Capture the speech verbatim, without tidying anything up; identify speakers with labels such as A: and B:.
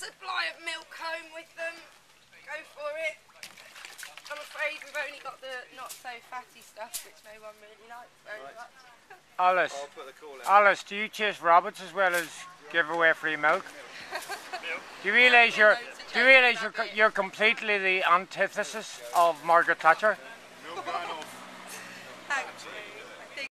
A: supply of milk home with them. Go for it. I'm afraid we've only got the not so fatty stuff, which no one really likes very right. much.
B: Alice,
C: I'll put the call in.
B: Alice, do you chase rabbits as well as give away free milk? Do you realise you're, do you realise you're, you're completely the antithesis of Margaret Thatcher?